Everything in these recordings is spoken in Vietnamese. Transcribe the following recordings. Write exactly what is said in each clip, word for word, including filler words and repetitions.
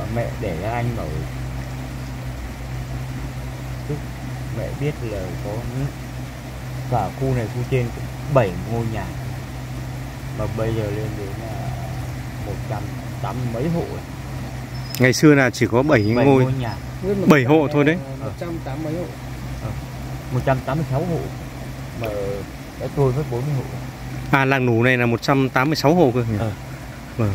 mẹ để các anh bảo chúc mẹ biết là có cả khu này khu trên bảy ngôi nhà mà bây giờ lên đến là một trăm tám mấy hộ. Ngày xưa là chỉ có bảy ngôi, ngôi nhà, bảy hộ thôi đấy. một trăm tám mấy hộ. một trăm tám mươi sáu hộ mà đã trôi mất bốn mươi hộ. À, làng Nủ này là một trăm tám mươi sáu hộ cơ nhỉ? Ờ. Vâng.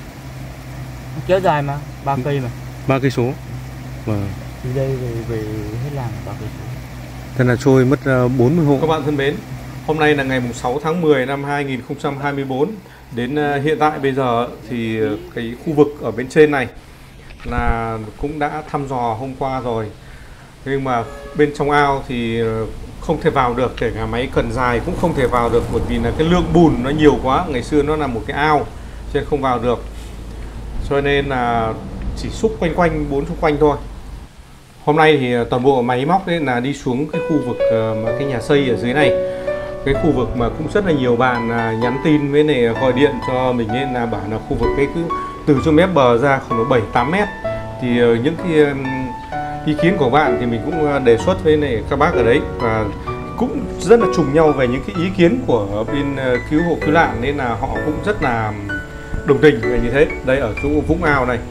Kéo dài mà, ba cây mà. ba cây số. Vâng. Từ đây về về hết làng ba cây số. Thế là trôi mất bốn mươi hộ. Các bạn thân mến, hôm nay là ngày sáu tháng mười năm hai nghìn không trăm hai mươi tư. Đến hiện tại bây giờ thì cái khu vực ở bên trên này là cũng đã thăm dò hôm qua rồi. Nhưng mà bên trong ao thì không thể vào được, kể cả máy cần dài cũng không thể vào được, bởi vì là cái lượng bùn nó nhiều quá. Ngày xưa nó là một cái ao cho nên không vào được, cho nên là chỉ xúc quanh quanh bốn xung quanh thôi. Hôm nay thì toàn bộ máy móc đấy là đi xuống cái khu vực mà cái nhà xây ở dưới này, cái khu vực mà cũng rất là nhiều bạn nhắn tin với này gọi điện cho mình nên là bảo là khu vực cái cứ từ chỗ mép bờ ra khoảng bảy tám mét. Thì những cái ý kiến của bạn thì mình cũng đề xuất với này các bác ở đấy, và cũng rất là trùng nhau về những cái ý kiến của bên cứu hộ cứu nạn, nên là họ cũng rất là đồng tình về như thế. Đây ở chỗ vũng ao này,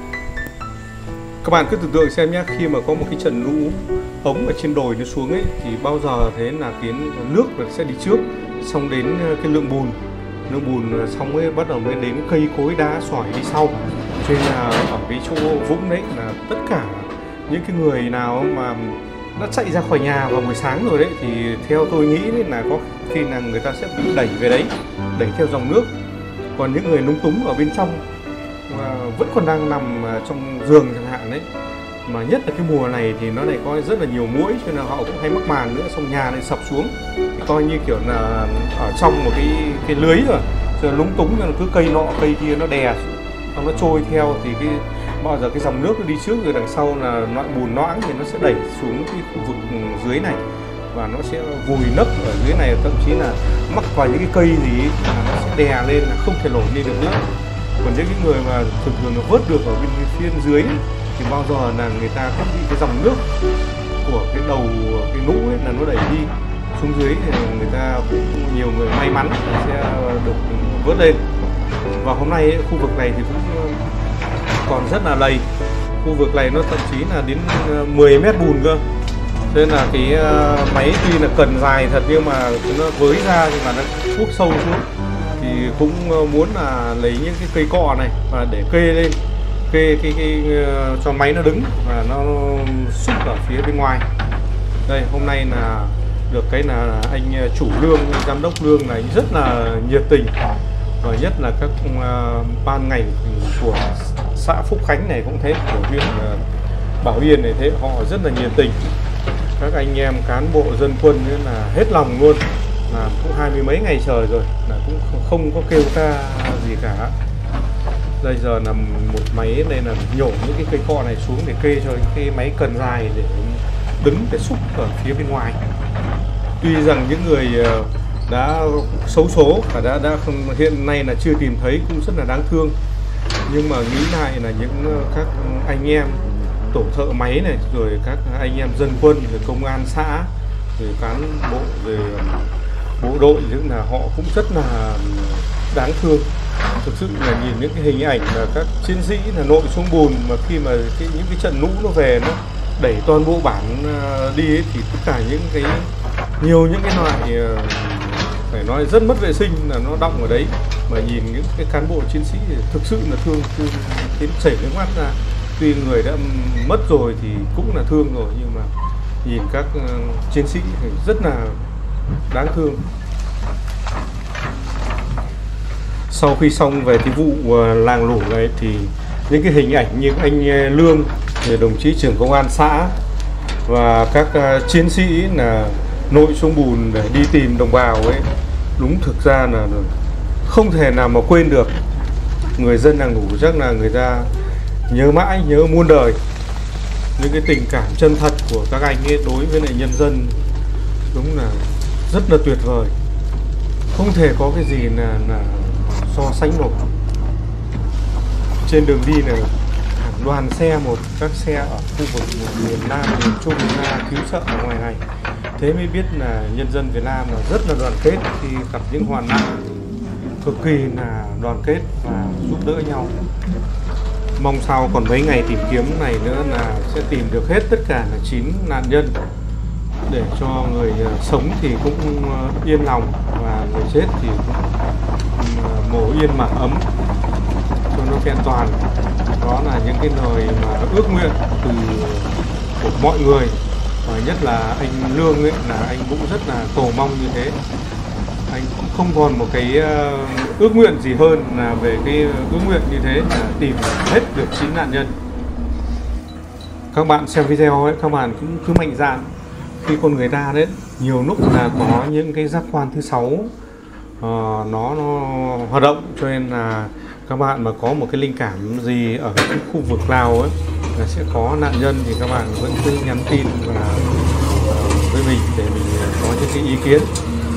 các bạn cứ tưởng tượng xem nhé, khi mà có một cái trận lũ ống ở trên đồi nó xuống ấy thì bao giờ thế là cái nước sẽ đi trước, xong đến cái lượng bùn, lượng bùn xong ấy bắt đầu mới đến cây cối đá sỏi đi sau. Cho nên là ở cái chỗ vũng đấy là tất cả những cái người nào mà đã chạy ra khỏi nhà vào buổi sáng rồi đấy thì theo tôi nghĩ là có khi là người ta sẽ bị đẩy về đấy, đẩy theo dòng nước. Còn những người lúng túng ở bên trong mà vẫn còn đang nằm trong giường chẳng hạn đấy, mà nhất là cái mùa này thì nó lại có rất là nhiều muỗi, cho nên là họ cũng hay mắc màn nữa, xong nhà lại sập xuống, coi như kiểu là ở trong một cái cái lưới rồi, rồi lúng túng, nó cứ cây nọ cây kia nó đè xong nó trôi theo, thì cái bao giờ cái dòng nước nó đi trước rồi đằng sau là loại bùn loãng thì nó sẽ đẩy xuống cái khu vực dưới này và nó sẽ vùi nấp ở dưới này, thậm chí là mắc vào những cái cây gì ấy, là nó sẽ đè lên là không thể nổi lên được nữa. Còn những cái người mà thường thường nó vớt được ở bên phía dưới ấy, thì bao giờ là người ta cũng bị cái dòng nước của cái đầu cái lũ ấy là nó đẩy đi xuống dưới, thì người ta cũng nhiều người may mắn sẽ được vớt lên. Và hôm nay ấy, khu vực này thì cũng còn rất là lầy, khu vực này nó thậm chí là đến mười mét bùn cơ, cho nên là cái máy tuy là cần dài thật nhưng mà nó với ra nhưng mà nó cuốc sâu xuống, thì cũng muốn là lấy những cái cây cọ này và để kê lên, kê cái, cái, cái cho máy nó đứng và nó xúc ở phía bên ngoài. Đây hôm nay là được cái là anh chủ lương, giám đốc lương này rất là nhiệt tình, và nhất là các uh, ban ngành của xã Phúc Khánh này cũng thế, của huyện uh, Bảo Yên này thế, họ rất là nhiệt tình. Các anh em cán bộ dân quân nữa là hết lòng luôn, là cũng hai mươi mấy ngày trời rồi là cũng không có kêu ca gì cả. Bây giờ là một máy đây là nhổ những cái cây cọ này xuống để kê cho những cái máy cần dài để đứng để xúc ở phía bên ngoài. Tuy rằng những người uh, đã xấu số và đã đã không, hiện nay là chưa tìm thấy cũng rất là đáng thương, nhưng mà nghĩ lại là những các anh em tổ thợ máy này, rồi các anh em dân quân, rồi công an xã, rồi cán bộ, rồi bộ đội, những là họ cũng rất là đáng thương. Thực sự là nhìn những cái hình ảnh là các chiến sĩ là nội xuống bùn, mà khi mà cái, những cái trận lũ nó về nó đẩy toàn bộ bản đi ấy, thì tất cả những cái nhiều những cái loại phải nói rất mất vệ sinh là nó đọng ở đấy, mà nhìn những cái cán bộ chiến sĩ thì thực sự là thương, thương đến chảy nước mắt ra. Tuy người đã mất rồi thì cũng là thương rồi, nhưng mà nhìn các chiến sĩ thì rất là đáng thương. Sau khi xong về cái vụ làng Lủ này thì những cái hình ảnh như anh Lương, đồng chí trưởng công an xã và các chiến sĩ là nội xuống bùn để đi tìm đồng bào ấy, đúng thực ra là không thể nào mà quên được. Người dân làng Lủ chắc là người ta nhớ mãi, nhớ muôn đời những cái tình cảm chân thật của các anh ấy đối với lại nhân dân, đúng là rất là tuyệt vời, không thể có cái gì là, là so sánh nổi. Trên đường đi này hàng đoàn xe một các xe ở khu vực miền Nam, miền Trung ra cứu trợ ở ngoài này. Thế mới biết là nhân dân Việt Nam là rất là đoàn kết, khi gặp những hoạn nạn cực kỳ là đoàn kết và giúp đỡ nhau. Mong sau còn mấy ngày tìm kiếm này nữa là sẽ tìm được hết tất cả là chín nạn nhân, để cho người sống thì cũng yên lòng và người chết thì cũng mồ yên mặc ấm cho nó vẹn toàn. Đó là những cái lời mà ước nguyện từ của mọi người, và nhất là anh Lương ấy, là anh cũng rất là cầu mong như thế. Anh cũng không còn một cái ước nguyện gì hơn là về cái ước nguyện như thế, là tìm hết được chín nạn nhân. Các bạn xem video ấy, các bạn cũng cứ mạnh dạn. Khi con người ta đấy, nhiều lúc là có những cái giác quan thứ sáu uh, nó, nó hoạt động, cho nên là các bạn mà có một cái linh cảm gì ở cái khu vực Lào ấy là sẽ có nạn nhân, thì các bạn vẫn cứ nhắn tin và uh, với mình để mình có những cái ý kiến.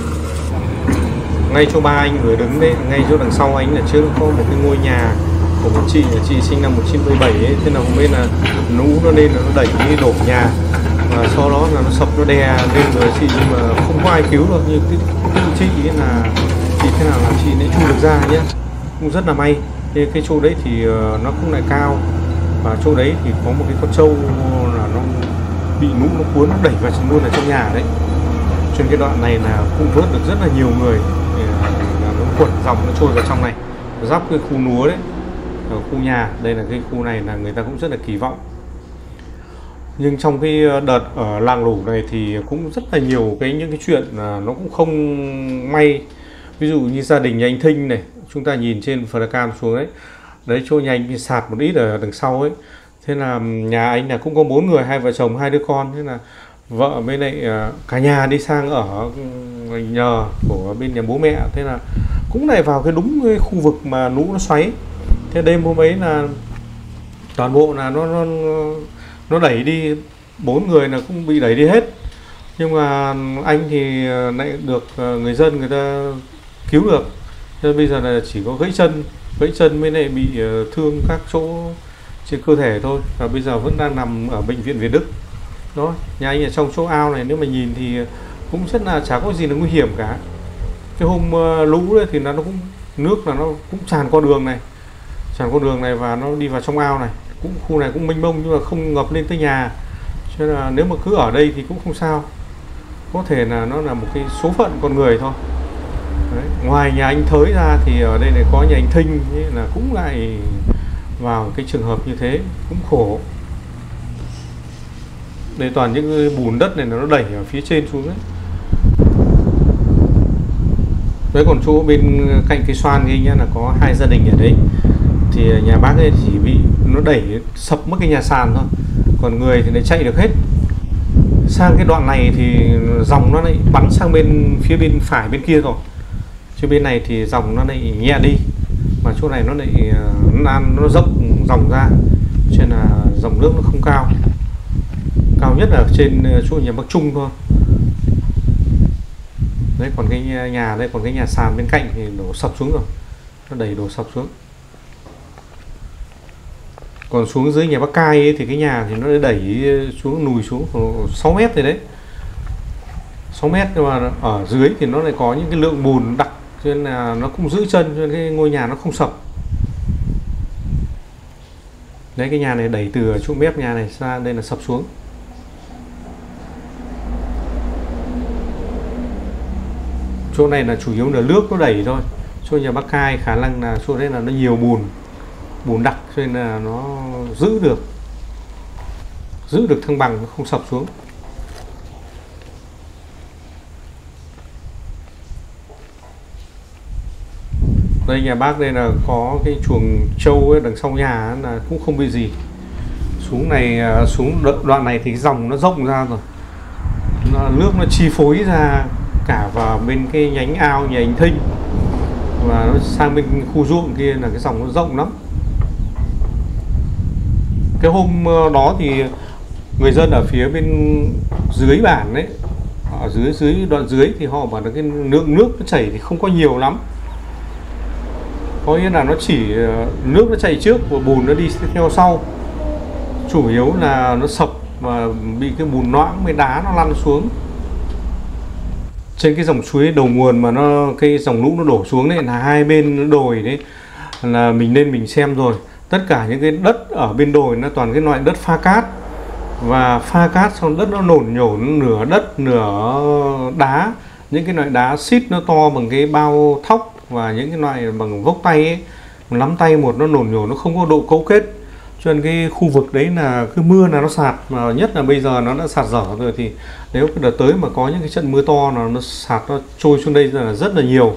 Ngay chỗ ba anh vừa đứng đấy, ngay chỗ đằng sau anh là trước có một cái ngôi nhà của một chị, chị sinh năm một nghìn chín trăm bảy mươi bảy ấy. Thế là hôm nay là lũ nó lên là nó đẩy cái đổ nhà, và sau đó là nó sập, nó đè lên người chị, nhưng mà không có ai cứu được. Nhưng cái, cái chị ấy là chị thế nào là chị lại chui được ra nhé, cũng rất là may. Thế cái chỗ đấy thì uh, nó cũng lại cao, và chỗ đấy thì có một cái con trâu là nó bị lũ nó cuốn, nó đẩy vào luôn ở trong nhà đấy. Trên cái đoạn này là cũng vớt được rất là nhiều người, là nó quẩn dòng nó trôi vào trong này, giáp cái khu núa đấy, ở khu nhà. Đây là cái khu này là người ta cũng rất là kỳ vọng. Nhưng trong cái đợt ở làng Lủ này thì cũng rất là nhiều cái những cái chuyện là nó cũng không may. Ví dụ như gia đình nhà anh Thinh này, chúng ta nhìn trên flycam xuống đấy, đấy chỗ nhà anh bị sạt một ít ở đằng sau ấy. Thế là nhà anh là cũng có bốn người, hai vợ chồng, hai đứa con. Thế là vợ với lại cả nhà đi sang ở nhờ của bên nhà bố mẹ. Thế là cũng lại vào cái đúng cái khu vực mà lũ nó xoáy. Thế đêm hôm ấy là toàn bộ là nó nó nó đẩy đi, bốn người là cũng bị đẩy đi hết. Nhưng mà anh thì lại được người dân người ta cứu được. Nên bây giờ là chỉ có gãy chân, gãy chân mới lại bị thương các chỗ trên cơ thể thôi, và bây giờ vẫn đang nằm ở bệnh viện Việt Đức. Đó, nhà anh ở trong chỗ ao này, nếu mà nhìn thì cũng rất là chả có gì là nguy hiểm cả. Cái hôm lũ đấy thì nó cũng nước là nó cũng tràn qua đường này, tràn qua đường này và nó đi vào trong ao này. Cũng khu này cũng mênh mông nhưng mà không ngập lên tới nhà, cho nên là nếu mà cứ ở đây thì cũng không sao. Có thể là nó là một cái số phận con người thôi. Đấy. Ngoài nhà anh Thới ra thì ở đây này có nhà anh Thinh ấy, là cũng lại vào cái trường hợp như thế, cũng khổ. Đây toàn những bùn đất này nó đẩy ở phía trên xuống đấy. Đấy, còn chỗ bên cạnh cái xoan kia nhá, là có hai gia đình ở đấy. Thì nhà bác ấy chỉ bị nó đẩy sập mất cái nhà sàn thôi, còn người thì nó chạy được hết. Sang cái đoạn này thì dòng nó lại bắn sang bên phía bên phải bên kia rồi, chứ bên này thì dòng nó lại nhẹ đi, mà chỗ này nó lại nó, nó rộng dòng ra, cho nên là dòng nước nó không cao, cao nhất là trên chỗ nhà Bắc Trung thôi. Đấy, còn cái nhà đây, còn cái nhà sàn bên cạnh thì đổ sập xuống rồi, nó đẩy đổ sập xuống. Còn xuống dưới nhà bác Cai ấy, thì cái nhà thì nó đẩy xuống, lùi xuống sáu mét rồi đấy, sáu mét. Nhưng mà ở dưới thì nó lại có những cái lượng bùn đặc, cho nên là nó cũng giữ chân, cho nên cái ngôi nhà nó không sập. Đấy, cái nhà này đẩy từ chỗ mép nhà này ra đây là sập xuống. Chỗ này là chủ yếu là nước nó đẩy thôi. Chỗ nhà bác Cai khả năng là chỗ đấy là nó nhiều bùn, bùn đặc, cho nên là nó giữ được giữ được thăng bằng, nó không sập xuống. Đây nhà bác đây là có cái chuồng trâu ấy, đằng sau nhà ấy, là cũng không bị gì. Xuống này, xuống đoạn này thì cái dòng nó rộng ra rồi, nó, nước nó chi phối ra cả vào bên cái nhánh ao nhà anh Thinh, và nó sang bên khu ruộng kia là cái dòng nó rộng lắm. Cái hôm đó thì người dân ở phía bên dưới bản đấy, ở dưới dưới đoạn dưới thì họ bảo là cái lượng nước nó chảy thì không có nhiều lắm, có nghĩa là nó chỉ nước nó chảy trước và bùn nó đi theo sau, chủ yếu là nó sập và bị cái bùn loãng với đá nó lăn xuống. Trên cái dòng suối đầu nguồn mà nó cái dòng lũ nó đổ xuống đấy là hai bên đồi đấy, là mình nên mình xem rồi. Tất cả những cái đất ở bên đồi nó toàn cái loại đất pha cát, và pha cát xong đất nó nổn nhổn, nửa đất nửa đá, những cái loại đá xít nó to bằng cái bao thóc, và những cái loại bằng vốc tay ấy, nắm tay một, nó nổn nhổn, nó không có độ cấu kết. Cho nên cái khu vực đấy là cứ mưa là nó sạt, mà nhất là bây giờ nó đã sạt dở rồi, thì nếu cái đợt tới mà có những cái trận mưa to là nó sạt, nó trôi xuống đây là rất là nhiều.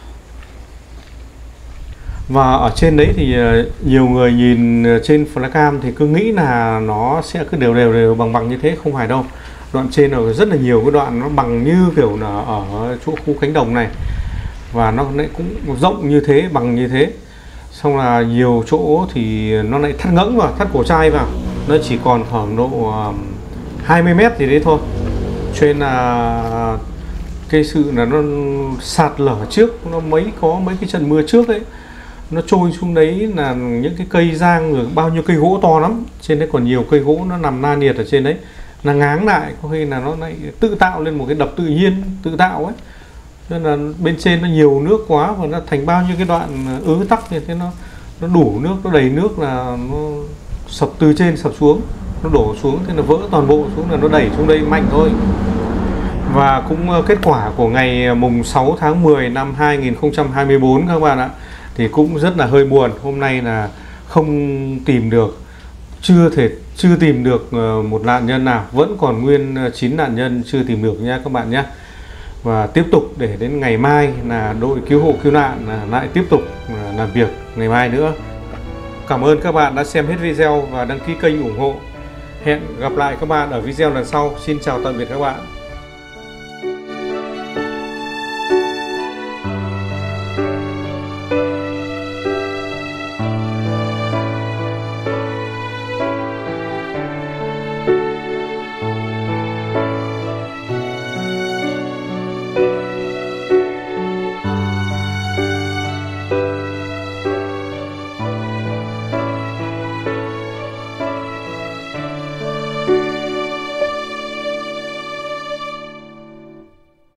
Và ở trên đấy thì nhiều người nhìn trên flycam thì cứ nghĩ là nó sẽ cứ đều đều đều bằng bằng như thế, không phải đâu. Đoạn trên là rất là nhiều cái đoạn nó bằng như kiểu là ở chỗ khu cánh đồng này, và nó lại cũng rộng như thế, bằng như thế. Xong là nhiều chỗ thì nó lại thắt ngẫng vào, thắt cổ trai vào, nó chỉ còn khoảng độ hai mươi mét gì đấy thôi. Cho nên là cái sự là nó sạt lở trước, nó mấy có mấy cái trận mưa trước ấy, nó trôi xuống đấy là những cái cây giang, rồi bao nhiêu cây gỗ to lắm. Trên đấy còn nhiều cây gỗ nó nằm na nhiệt ở trên đấy, là ngáng lại, có khi là nó lại tự tạo lên một cái đập tự nhiên, tự tạo ấy. Nên là bên trên nó nhiều nước quá, và nó thành bao nhiêu cái đoạn ứ tắc như thế, nó nó đủ nước, nó đầy nước là nó sập từ trên sập xuống, nó đổ xuống, thế là vỡ toàn bộ xuống, là nó đẩy xuống đây mạnh thôi. Và cũng kết quả của ngày mùng sáu tháng mười năm hai nghìn không trăm hai mươi tư các bạn ạ, thì cũng rất là hơi buồn. Hôm nay là không tìm được, chưa thể chưa tìm được một nạn nhân nào, vẫn còn nguyên chín nạn nhân chưa tìm được nha các bạn nhé. Và tiếp tục để đến ngày mai là đội cứu hộ cứu nạn lại tiếp tục làm việc ngày mai nữa. Cảm ơn các bạn đã xem hết video và đăng ký kênh ủng hộ. Hẹn gặp lại các bạn ở video lần sau. Xin chào tạm biệt các bạn.